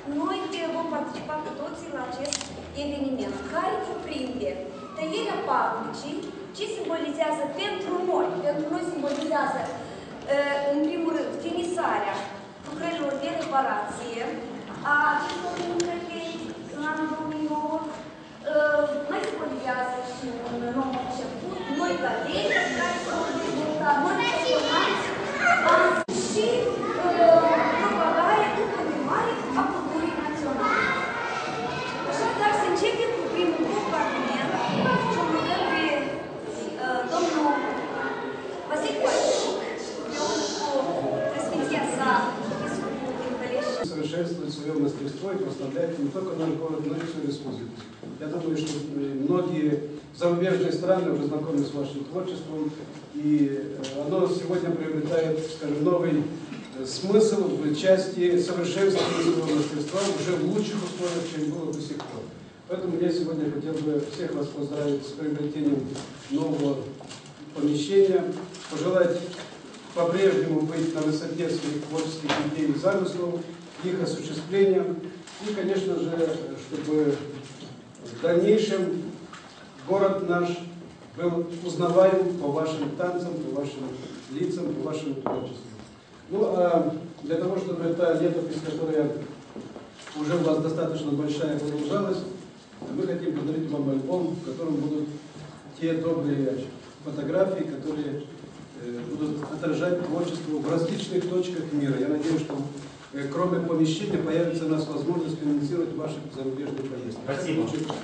noi vom participa cu toții la acest eveniment, care cuprinde tăierea paticii, ce simbolizează pentru noi simbolizează, în primul rând, finisarea lucrărilor de reparație a acestor încălcări în anul 2009, mai simbolizează și un nou început, noi galerii care s-au dezvoltat, noi personați și propagarea în continuare a culturii naționale. Așadar, să începem cu primul compartiment și o rugăm pe domnul Vasile Coașiuc, împreună cu preasfinția sa, episcopul din Călești. Совершенствовать свое мастерство и прославлять не только наш город, но и всю республику. Я думаю, что многие зарубежные страны уже знакомы с вашим творчеством, и оно сегодня приобретает, скажем, новый смысл в части совершенствования своего мастерства уже в лучших условиях, чем было до сих пор. Поэтому я сегодня хотел бы всех вас поздравить с приобретением нового помещения, пожелать по-прежнему быть на высоте своих творческих идей и замыслов, их осуществлением, и, конечно же, чтобы в дальнейшем город наш был узнаваем по вашим танцам, по вашим лицам, по вашему творчеству. Ну, а для того, чтобы эта летопись, которая уже у вас достаточно большая, продолжалась, мы хотим подарить вам альбом, в котором будут те добрые фотографии, которые будут отражать творчество в различных точках мира. Я надеюсь, что кроме помещения появится у нас возможность финансировать ваши зарубежные поездки. Спасибо.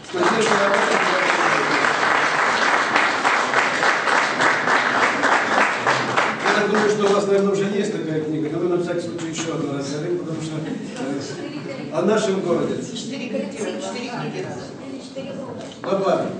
Я думаю, что у вас, наверное, уже есть такая книга, но мы на всякий случай еще одну разговорим, потому что о нашем городе. 4 книги. Добавим.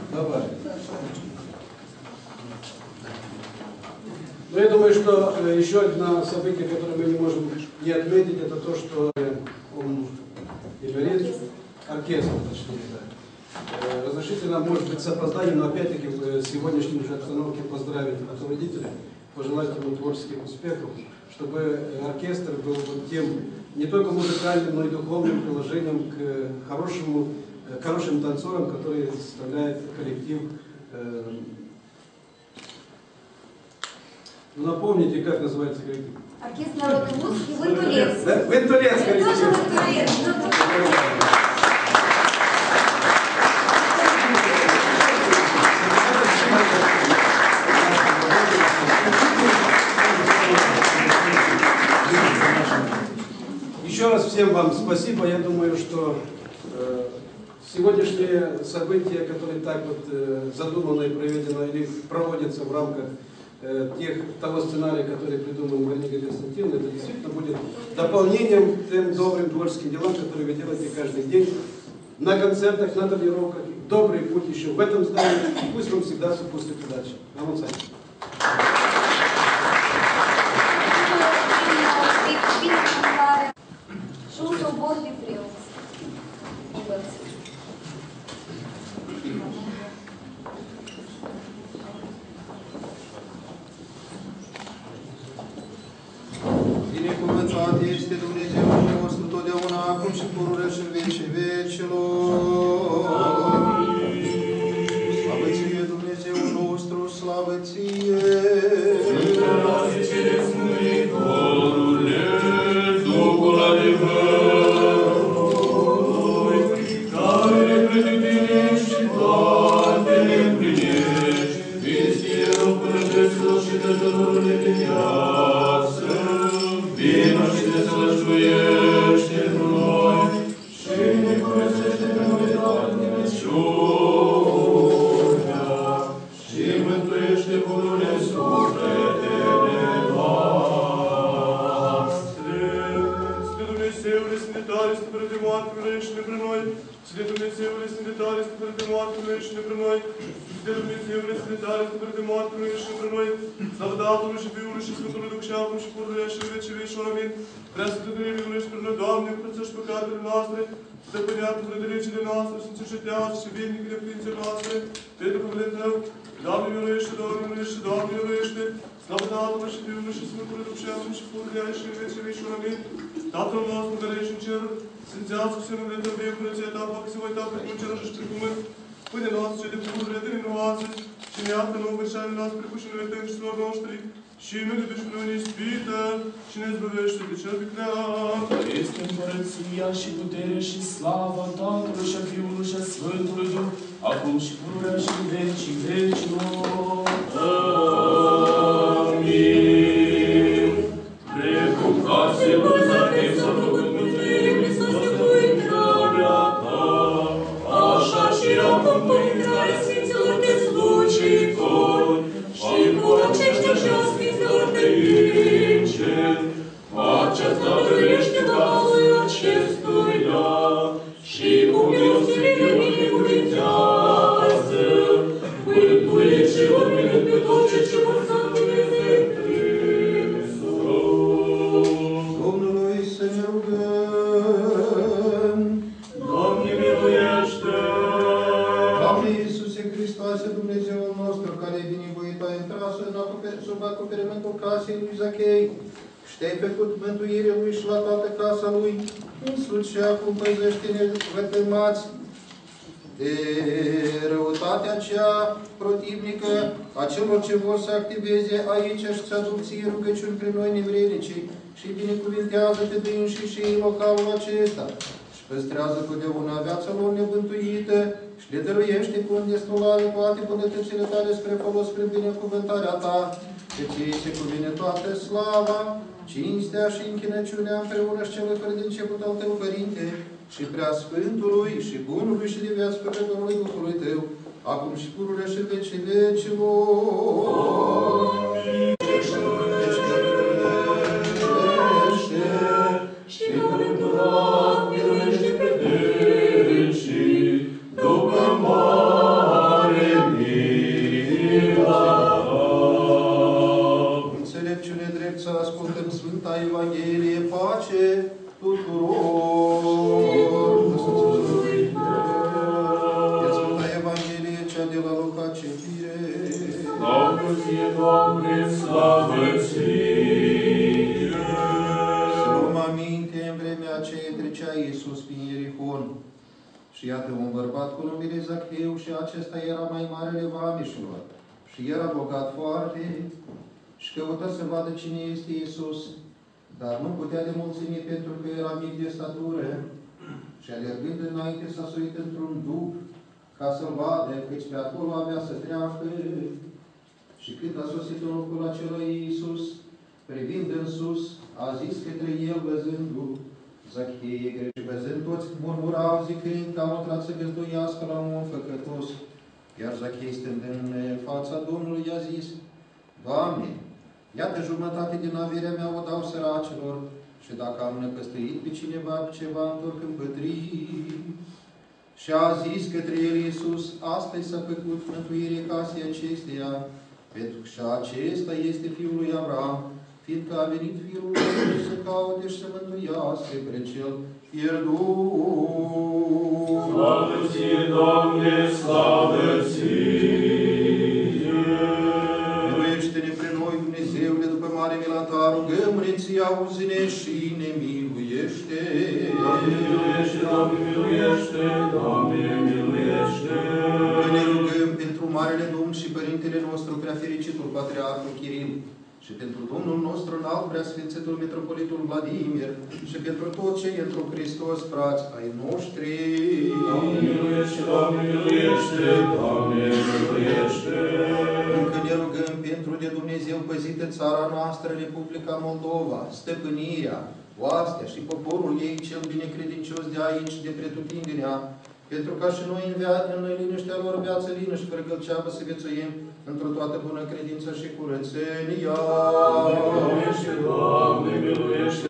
Но я думаю, что еще одно событие, которое мы не можем не отметить, это то, что он инвалид, оркестр, точнее, да. Разрешите нам, может быть, с опозданием, но опять-таки в сегодняшней уже обстановке поздравить руководителя, пожелать ему творческих успехов, чтобы оркестр был вот тем не только музыкальным, но и духовным приложением к хорошим танцорам, которые составляют коллектив. Напомните, как называется коллектив? Оркестр народной музыки «Вентулец». «Вентулец» коллектив. Тоже «Вентулец». Еще раз всем вам спасибо. Я думаю, что сегодняшние события, которые так вот задумано и проведено или проводятся в рамках того сценария, который придумал Мария Константиновна, это действительно будет дополнением к тем добрым творческим делам, которые вы делаете каждый день на концертах, на тренировках. Добрый путь еще в этом здании. Пусть вам всегда сопутствует удачи. Рамон Саныч. Binecuvântat este Dumnezeul nostru totdeauna, acum și pururea și în vecii vecilor. Slavă ție, Dumnezeul nostru, slavă ție! Duhul adevărului, care pretutindeni și toate le împlinești, Vistierul pânătăților și dătărurile de viață, vino și desălășuiește într noi și ne curățește pe noi toată nemeciunea și mântuiește pururile sufletele noastre. Sfânt Dumnezeule, Sfânt tare, Sfânt de moarte, miluiește-ne pre noi. Sfânt Dumnezeule, Sfânt tare, Sfânt de moarte, miluiește-ne pre noi. Sfânt Dumnezeule, Sfânt tare, Sfânt de moarte, miluiește-ne pre noi. Slavă Tatălui și Fiului și Sfântului Duh și acum și pururea și în vecii vecilor. Amin. Prea Sfântă Dumnezeu, miluiește pre noi, Doamne, curățești păcatele noastre, stăpânează vrădălicile noastre, sunt cercetează și vindec de ființele noastre, Te duhul de Tău, Doamne miluiește, Doamne miluiește, Doamne miluiește, slavă Tatălui și Fiului și Sfântului Duh și acum și pururea și în vecii vecii. Amin. Tatăl nostru care ești în cer, sfințească-se numele Tău, vie curăția Ta, facă-se voi Ta precum cer și pe pământ. Pâine noastră ce de pururea de nouă astăzi, și ne iartă nouă greșelile noastre, precum și noi iertăm și noștri, și nu ne duci pe noi în ispită, și ne izbăvește de cel viclean. Este împărăția și puterea și slava Tatălui și a Fiului și a Sfântului Duh, acum și pururea și în vecii vecilor. Amin. Precum case văzate s-a făcut mântuire, Hristos ne voi intrarea Ta, așa și acum cu intrarea Sfinților de slujitori, și cu aceștia și a Sfinților de îngeri, aceasta dăruiește Tatălui acestuia, și cu milostivire binecuvintează, mântuie și urminând pe tot ce vor să Dumnezeu Hristos. Domnului să ne rugăm. Doamne miluiește! Doamne Iisuse Hristoase, Dumnezeul nostru, care ai binevoit a intrat sub acoperimentul casei lui Zachei, și te-ai făcut mântuirea lui și la toată casa lui, însuți și acum păzește-ne vătămați de răutatea cea protivnică a celor ce vor să activeze aici și-ți aduc ție rugăciuni prin noi nevrednici și binecuvintează pe dânsii și localul acesta și păstrează totdeauna viața lor nebântuită și le dăruiește cu îndestulare toate bunătățile tale spre folos spre binecuvântarea ta, că ție se cuvine toată slava, cinstea și închinăciunea împreună și celui fără de început al tău, Părinte, și prea Sfântului și Bunului și de viață Păcătorului Duhului tău, acum și pururea și vecii vecilor. Și cuvântul miluiește pe dânsii, după mare mila. Înțelepciune drept să ascultăm Sfânta Evanghelie, pace tuturor. E Sfânta Evanghelie, cea de la Luca citire. Slavă ție, Doamne, slavă ție! Să luăm aminte, în vremea aceea trecea Iisus prin Ierihon. Și iată un bărbat cu numele Zacheu, și acesta era mai marele vameșilor. Și era bogat foarte, și căuta să vadă cine este Iisus, dar nu putea de mulțime pentru că era mic de statură. Și alergând înainte s-a suit într-un duc ca să-l vadă, căci pe acolo avea să treacă. Și când a sosit în locul acela Iisus, privind în sus, a zis către el văzându-l: Zachee, și văzând toți murmurau zicând că au intrat să găzduiască la un om făcătos. Iar Zachei, stând în fața Domnului, i-a zis: Doamne, iată jumătate din averea mea o dau săracilor, și dacă am năpăstăit pe cineva cu ceva, întorc împătrit. Și a zis către el Iisus: Asta-i s-a făcut mântuirea casei acesteia, pentru că și acesta este fiul lui Avram, fiindcă a venit Fiul lui să caute și să mântuiască pe cel pierdut. Slavă ție, Doamne, slavă ție! Miluiește-ne pre noi, Dumnezeule, după mare mila ta, rugăm, Ție, auzi-ne și ne miluiește. Doamne, miluiește, Doamne, miluiește, Doamne, miluiește! Noi ne rugăm pentru Marele Domn și Părintele nostru, preafericitul Patriarhul Chiril, și pentru Domnul nostru înalt, preasfințitul Metropolitul Vladimir, și pentru toți cei într-un Hristos, frați ai noștri. Doamne, miluiește, Doamne, miluiește, Doamne, miluiește! Încă ne rugăm pentru de Dumnezeu păzită țara noastră, Republica Moldova, stăpânirea, oastea și poporul ei cel binecredincios de aici, de pretutindenea, pentru ca și noi în liniștea lor viață lină și fără gălceavă să viețuim într-o toată bună credință și curățenia. Doamne, miluiește, Doamne, miluiește!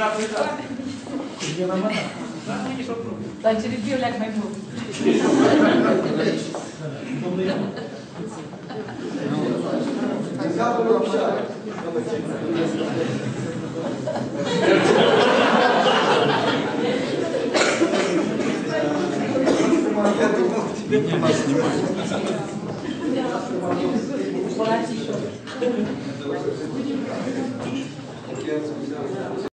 Dar ce review like mai mult. Я